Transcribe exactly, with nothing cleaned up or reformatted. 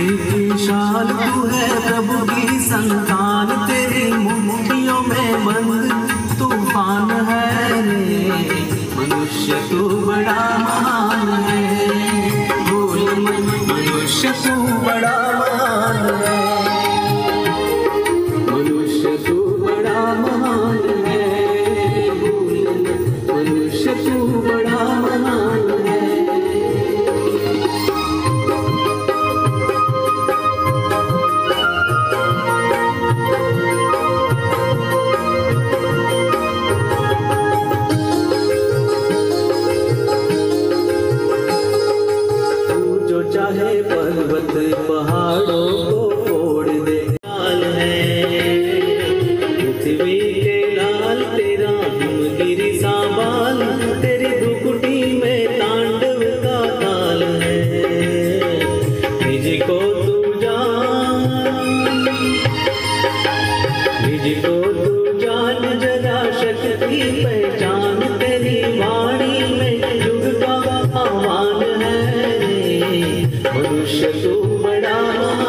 शाल तू है प्रभु की संतान, तेरी मुट्ठियों में बंद तूफान है रे। मनुष्य तू बड़ा महान है, भूल मत मनुष्य तू बड़ा महान है, मनुष्य तू बड़ा महान है, भूल मत मनुष्य तू बड़ा महान है। चाहे पर्वत पहाड़ों को फोड़ दे, लाल है पृथ्वी के लाल तेरा हिमगिरी सा बाल, तेरी धुकुटी में तांडव का ताल है। निज को तू जान, निज को तू जान जरा शक्ति पहचान, तेरी वाणी में युग का आह्वान है। मनुष्य तू बड़ा